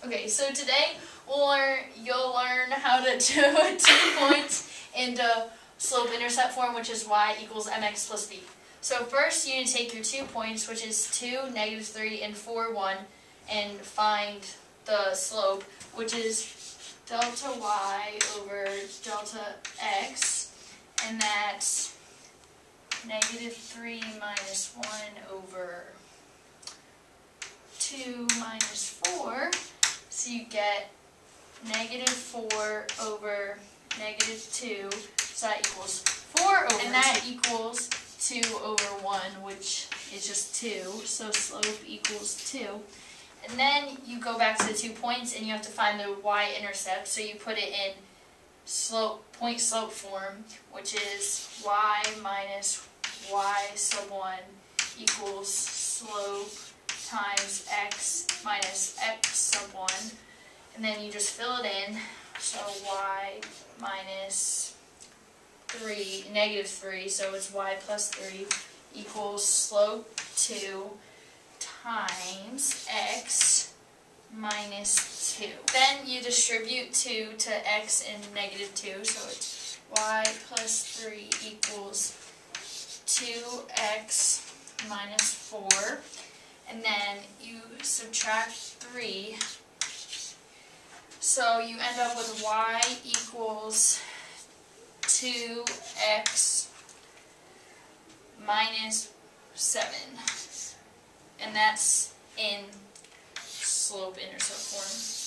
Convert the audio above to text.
Okay, so today you'll learn how to do 2 points into slope-intercept form, which is y equals mx plus b. So first you need to take your 2 points, which is 2, -3, and 4, 1, and find the slope, which is delta y over delta x, and that's -3 minus 1 over 2 minus 4. So you get -4 over -2, so that equals 4 over, and that equals 2 over 1, which is just 2, so slope equals 2. And then you go back to the 2 points and you have to find the y-intercept, so you put it in point-slope form, which is y minus y sub 1 equals slope times x minus x sub 1, and then you just fill it in, so y minus -3, so it's y plus 3 equals slope 2 times x minus 2. Then you distribute 2 to x and -2, so it's y plus 3 equals 2x minus 4. And then you subtract 3, so you end up with y equals 2x minus 7, and that's in slope-intercept form.